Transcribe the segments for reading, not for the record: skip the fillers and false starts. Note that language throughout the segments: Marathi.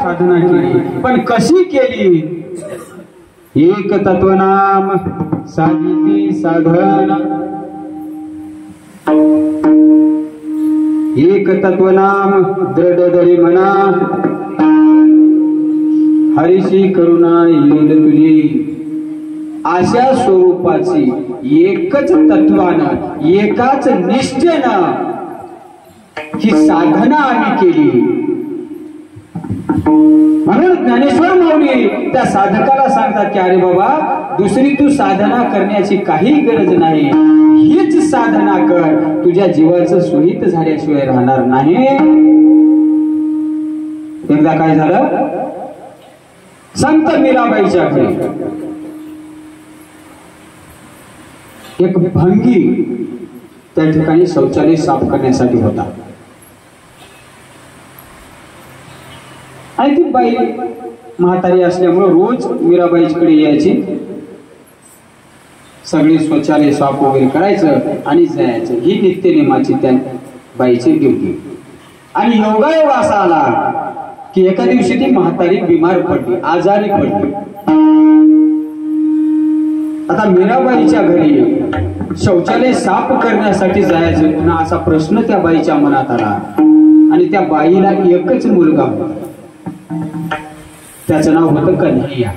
साधना केली, पण कशी केली? एक तत्वनाम साधिती साधना, एक तत्वनाम दृढ धरी मना, हरीशी करुणा येईल तुझी. अशा स्वरूपाची एकच तत्वानं एकाच निष्ठेनं ही साधना आम्ही केली. म्हणून ज्ञानेश्वर माऊली त्या साधकाला सांगतात की अरे बाबा, दुसरी तू साधना करण्याची काही गरज नाही, हीच साधना कर, तुझ्या जीवाचं सुहित झाल्याशिवाय राहणार नाही. एकदा काय झालं, संत मीराबाईच्या घरी एक भंगी त्या ठिकाणी शौचालय साफ करण्यासाठी होता. आणि ती बाई म्हातारी असल्यामुळे रोज मीराबाईकडे यायची, सगळे शौचालय साफ वगैरे करायचं आणि जायचं. ही नित्यनेमाची त्या बाईची ड्युटी. आणि योगायोग असा आला की एका दिवशी ती म्हातारी बिमार पडली, आजारी पडली. आता मीराबाईच्या घरी शौचालय साफ करण्यासाठी जायचं पुन्हा असा प्रश्न त्या बाईच्या मनात आला. आणि त्या बाईला एकच मुलगा होता, त्याचं नाव होतं कन्हैया.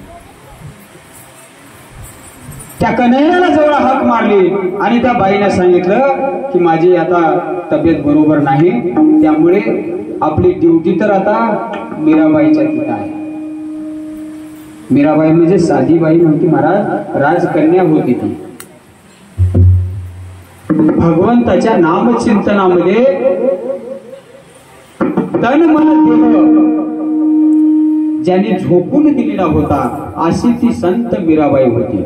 त्या कन्हैयाला जवळ हाक मारली आणि त्या बाईने सांगितलं की माझी आता तब्येत बरोबर नाही, त्यामुळे आपली ड्युटी तर आता मीराबाईच्या तिथं आहे. मीराबाई म्हणजे साधी बाई नव्हती महाराज, राजकन्या होती ती. भगवंताच्या नामचिंतनामध्ये तन मन देह ज्यांनी झोकून दिलेला होता अशी ती संत मीराबाई होती.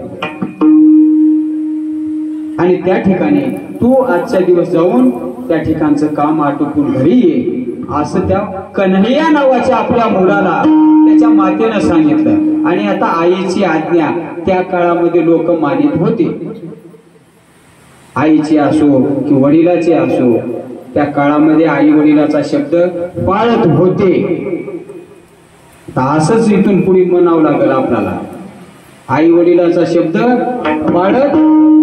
आणि त्या ठिकाणी तू आजच्या दिवस जाऊन त्या ठिकाणचं काम आटोपून घरी ये असं त्या कन्हैया नावाच्या आपल्या मुलाला त्याच्या मातेनं सांगितलं. आणि आता आईची आज्ञा त्या काळामध्ये लोक मानित होते, आईची असो की वडिलाची असो, त्या काळामध्ये आई वडिलाचा शब्द पाळत होते. असंच इथून पुढे म्हणावं लागेल आपल्याला, आई वडिलाचा शब्द पाळत.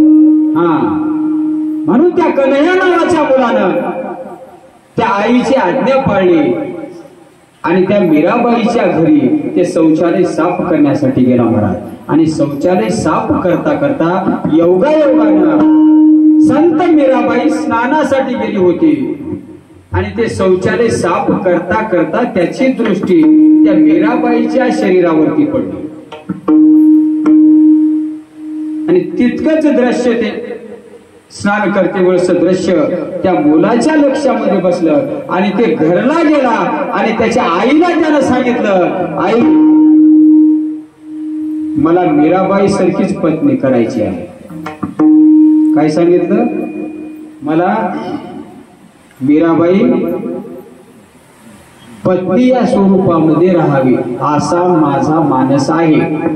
म्हणून त्या कन्हैया नावाच्या मुलानं त्या आईची आज्ञा पाळली आणि त्या मीराबाईच्या घरी ते शौचालय साफ करण्यासाठी गेला महाराज. आणि शौचालय साफ करता करता योगायोगानं संत मीराबाई स्नानासाठी गेली होती. आणि ते शौचालय साफ करता करता त्याची दृष्टी त्या मीराबाईच्या शरीरावरती पडली. आणि तितकंच दृश्य ते स्नान करते वेळचं दृश्य त्या मुलाच्या लक्षामध्ये बसलं. आणि ते घरला गेला आणि त्याच्या आईला त्यानं सांगितलं, आई मला मीराबाई सारखीच पत्नी करायची आहे. काय सांगितलं, मला मीराबाई पत्नी या स्वरूपामध्ये राहावी असा माझा मानस आहे.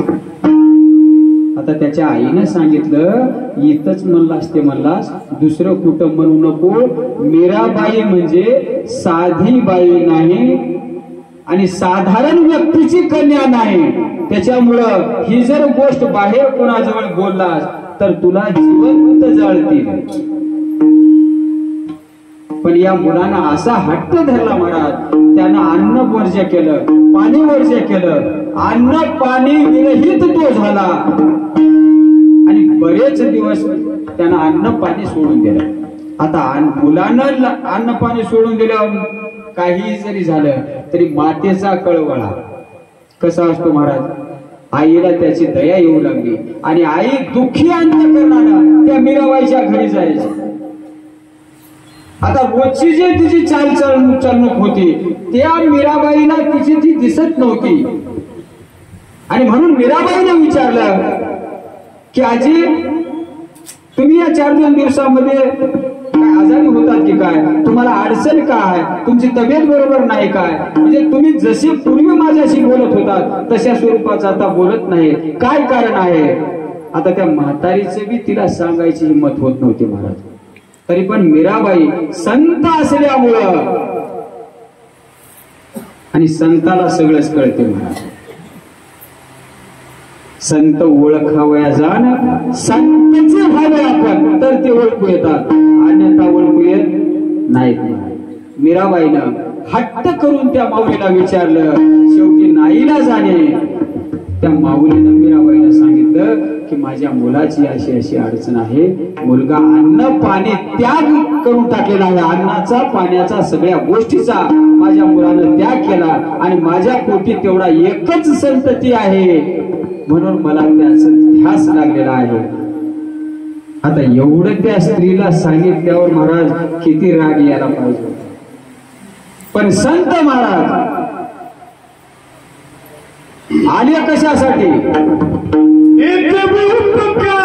आता त्याच्या आईनं सांगितलं, इथंच म्हणलास ते म्हणलास, दुसरं कुठं म्हणू नको. मीराबाई म्हणजे साधी बाई नाही आणि साधारण व्यक्तीची कन्या नाही. त्याच्यामुळं ही जर गोष्ट बाहेर कोणाजवळ बोललास तर तुला जिवंत जाळतील. पण या मुलानं असा हट्ट धरला महाराज, त्यानं अन्न वर्ज्य केलं, पाणी वर्ज्य केलं, अन्न पाणी विरहित तो झाला. आणि बरेच दिवस त्यानं अन्न पाणी सोडून दिलं. आता मुलानं अन्न पाणी सोडून दिल्यावर काही जरी झालं तरी मातेचा कळवळा कसा असतो महाराज, आईला त्याची दया येऊ लागली. आणि आई दुःखी अंतकरणानं त्या मीराबाईच्या घरी जायची. आता रोजची जे तिची चालणूक होती त्या मीराबाईला तिची ती दिसत नव्हती. आणि म्हणून मीराबाईने विचारलं की आजी, तुम्ही या 4-2 दिवसामध्ये काय आजारी होतात की काय, तुम्हाला अडचण काय, तुमची तब्येत बरोबर नाही काय, म्हणजे तुम्ही जसे पूर्वी माझ्याशी बोलत होतात तशा स्वरूपाचं आता बोलत नाही, काय कारण आहे. आता त्या म्हातारीचे बी तिला सांगायची हिंमत होत नव्हती महाराज. तरी पण मीराबाई संत असल्यामुळं आणि संताला सगळंच कळते महाराज. संत ओळखावया जाण संतचे व्हावे आपण तर ते ओळखू येतात, अन्यथा ओळखू येत नाहीत. मीराबाईनं हट्ट करून त्या माऊलीला विचारलं. शेवटी नाईला जाणे त्या माऊलीनं मीराबाईला सांगितलं की माझ्या मुलाची अशी अशी अडचण आहे. मुलगा अन्न पाणी त्याग करून टाकलेला आहे. अन्नाचा पाण्याचा सगळ्या गोष्टीचा माझ्या मुलानं त्याग केला आणि माझ्या पोटी तेवढा एकच संतती आहे म्हणून मला त्याचा ध्यास लागलेला आहे. आता एवढं त्या स्त्रीला सांगितल्यावर महाराज किती राग यायला पाहिजे. पण संत महाराज आले कशासाठी?